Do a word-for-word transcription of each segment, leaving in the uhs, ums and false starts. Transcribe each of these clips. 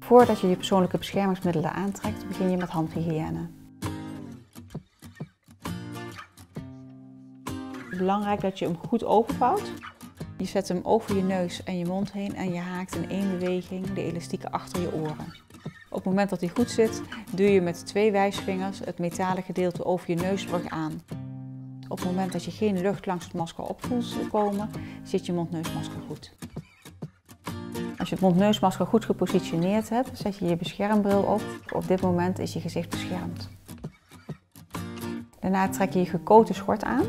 Voordat je je persoonlijke beschermingsmiddelen aantrekt, begin je met handhygiëne. Het is belangrijk dat je hem goed openvouwt. Je zet hem over je neus en je mond heen en je haakt in één beweging de elastieken achter je oren. Op het moment dat hij goed zit, duw je met twee wijsvingers het metalen gedeelte over je neusbrug aan. Op het moment dat je geen lucht langs het masker op voelt komen, zit je mond-neusmasker goed. Als je het mond-neusmasker goed gepositioneerd hebt, zet je je beschermbril op. Op dit moment is je gezicht beschermd. Daarna trek je je gekoten schort aan.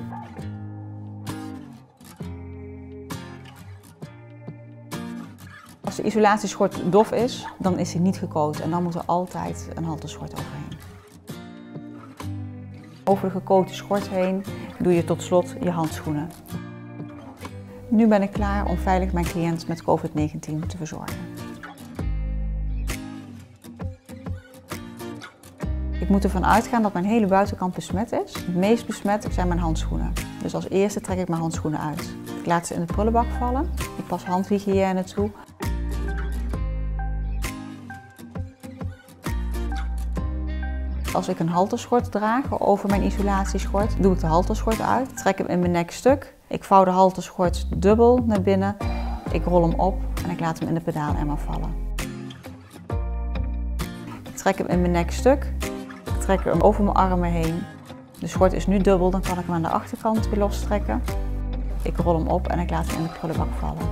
Als de isolatieschort dof is, dan is hij niet gekoot en dan moet er altijd een halterschort overheen. Over de gekoten schort heen doe je tot slot je handschoenen. Nu ben ik klaar om veilig mijn cliënt met COVID negentien te verzorgen. Ik moet ervan uitgaan dat mijn hele buitenkant besmet is. Het meest besmet zijn mijn handschoenen. Dus als eerste trek ik mijn handschoenen uit. Ik laat ze in de prullenbak vallen. Ik pas handhygiëne toe. Als ik een halterschort draag over mijn isolatieschort, doe ik de halterschort uit, trek hem in mijn nek stuk. Ik vouw de halterschort dubbel naar binnen, ik rol hem op en ik laat hem in de pedaalemmer vallen. Ik trek hem in mijn nek stuk, ik trek hem over mijn armen heen. De schort is nu dubbel, dan kan ik hem aan de achterkant weer lostrekken. Ik rol hem op en ik laat hem in de prullenbak vallen.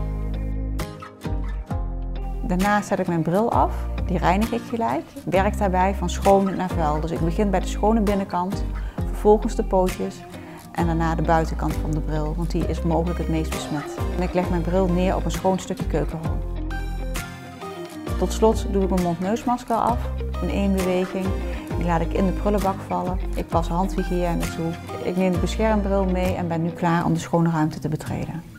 Daarna zet ik mijn bril af, die reinig ik gelijk. Ik werk daarbij van schoon naar vuil. Dus ik begin bij de schone binnenkant, vervolgens de pootjes en daarna de buitenkant van de bril, want die is mogelijk het meest besmet. En ik leg mijn bril neer op een schoon stukje keukenrol. Tot slot doe ik mijn mond-neusmasker af in één beweging. Die laat ik in de prullenbak vallen. Ik pas handhygiëne toe. Ik neem de beschermbril mee en ben nu klaar om de schone ruimte te betreden.